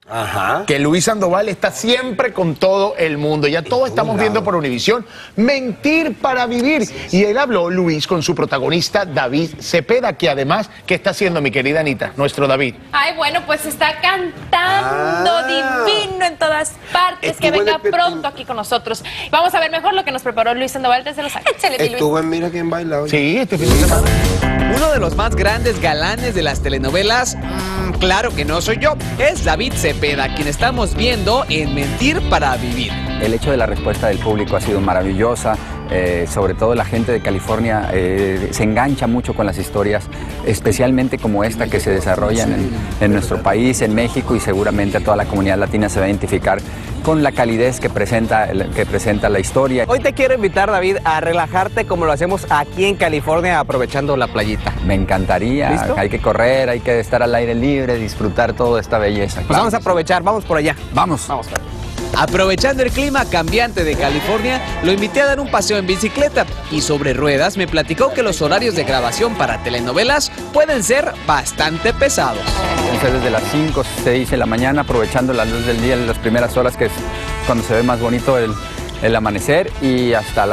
Ajá. Que Luis Sandoval está siempre con todo el mundo. Ya todos estamos viendo por Univisión Mentir para Vivir. Y él habló, Luis, con su protagonista David Cepeda, que además, ¿qué está haciendo mi querida Anita, nuestro David? Ay, bueno, pues está cantando divino en todas partes. Que venga pronto aquí con nosotros. Vamos a ver mejor lo que nos preparó Luis Sandoval desde Los Ángeles. Échale, Luis. Estuvo en Mira Quién Baila hoy. Sí, este fin de semana. Uno de los más grandes galanes de las telenovelas, claro que no soy yo, es David Cepeda, quien estamos viendo en Mentir para Vivir. El hecho de la respuesta del público ha sido maravillosa, sobre todo la gente de California se engancha mucho con las historias, especialmente como esta que se desarrollan en nuestro país, en México, y seguramente toda la comunidad latina se va a identificar con la calidez que presenta la historia. Hoy te quiero invitar, David, a relajarte como lo hacemos aquí en California, aprovechando la playita. Me encantaría. ¿Listo? Hay que correr, hay que estar al aire libre, disfrutar toda esta belleza. Pues vamos a aprovechar, vamos por allá. Vamos. Vamos. Aprovechando el clima cambiante de California, lo invité a dar un paseo en bicicleta y sobre ruedas me platicó que los horarios de grabación para telenovelas pueden ser bastante pesados. Entonces desde las 5, 6 de la mañana, aprovechando la luz del día en las primeras horas, que es cuando se ve más bonito el amanecer, y hasta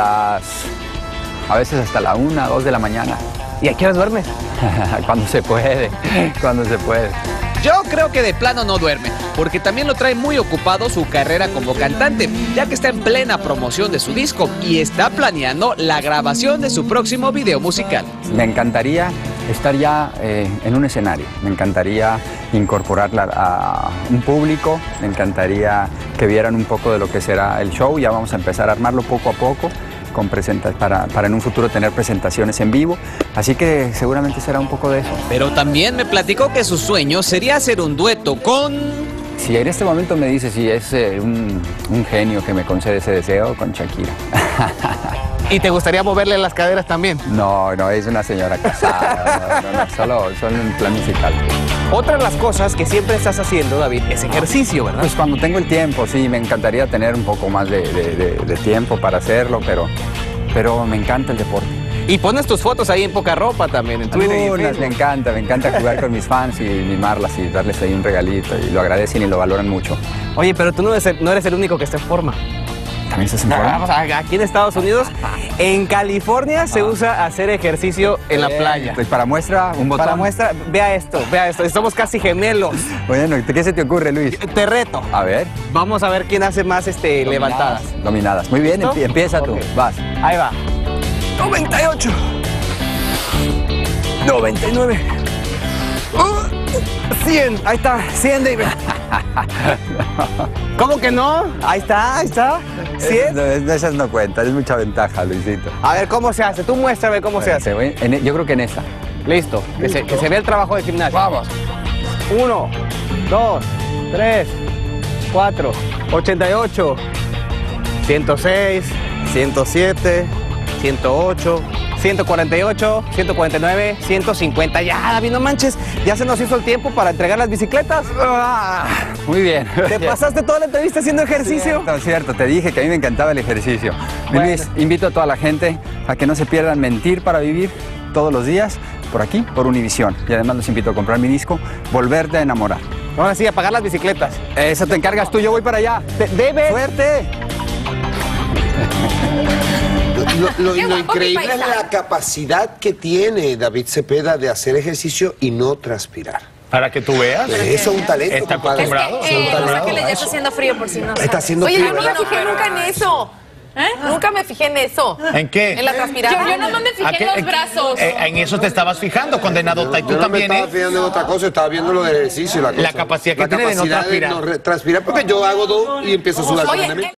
a veces hasta la 1, 2 de la mañana. ¿Y a qué horas duermes? Cuando se puede, cuando se puede. Yo creo que de plano no duerme, porque también lo trae muy ocupado su carrera como cantante, ya que está en plena promoción de su disco y está planeando la grabación de su próximo video musical. Me encantaría estar ya en un escenario, me encantaría incorporarla a un público, me encantaría que vieran un poco de lo que será el show. Ya vamos a empezar a armarlo poco a poco, para en un futuro tener presentaciones en vivo, así que seguramente será un poco de eso. Pero también me platicó que su sueño sería hacer un dueto con... Si en este momento me dice si es un genio que me concede ese deseo, con Shakira. ¿Y te gustaría moverle las caderas también? No, es una señora casada, solo en plan musical. Otra de las cosas que siempre estás haciendo, David, es ejercicio, ¿verdad? Pues cuando tengo el tiempo, sí, me encantaría tener un poco más de tiempo para hacerlo, pero me encanta el deporte. Y pones tus fotos ahí en poca ropa también, en Twitter y en Facebook. Me encanta jugar con mis fans y mimarlas y darles ahí un regalito, y lo agradecen y lo valoran mucho. Oye, pero tú no eres el único que está en forma. ¿También estás en forma? Vamos, aquí en Estados Unidos, en California se usa hacer ejercicio en la playa. Pues para muestra, un botón. Para muestra, vea esto, somos casi gemelos. Bueno, ¿qué se te ocurre, Luis? Te reto. A ver. Vamos a ver quién hace más levantadas. Dominadas. Muy bien, empieza tú, vas. Ahí va. 98. 99. 100. Ahí está, 100, David. ¿Cómo que no? Ahí está. 100. Esas no cuentan, es mucha ventaja, Luisito. A ver, ¿cómo se hace? Tú muéstrame cómo se hace. Yo creo que en esa. Listo, que se vea el trabajo de gimnasio. Vamos. 1, 2, 3, 4, 88, 106, 107, 108, 148, 149, 150. Ya, David, no manches. Ya se nos hizo el tiempo para entregar las bicicletas. Muy bien. ¿Te pasaste toda la entrevista haciendo ejercicio? Cierto. Te dije que a mí me encantaba el ejercicio. Bueno. Luis, invito a toda la gente a que no se pierdan Mentir para Vivir todos los días, por aquí, por Univisión. Y además los invito a comprar mi disco, Volverte a Enamorar. Ahora sí, a pagar las bicicletas. Eso te encargas tú, yo voy para allá. Debe. ¡Suerte! Lo increíble es la capacidad que tiene David Cepeda de hacer ejercicio y no transpirar. Para que tú veas. Eso es un talento. Está compadre. acostumbrado. Los Ángeles ya está haciendo frío por si no. Está haciendo Oye, frío, yo no me ¿verdad? fijé nunca en eso. Nunca me fijé en eso. ¿En qué? En la transpiración. Yo nomás me fijé en los brazos. En eso te estabas fijando, condenadota. Y tú Yo no también, me estaba fijando en otra cosa, estaba viendo lo del ejercicio. La capacidad que tiene de no transpirar. transpirar, porque yo hago dos y empiezo a sudar. Oye,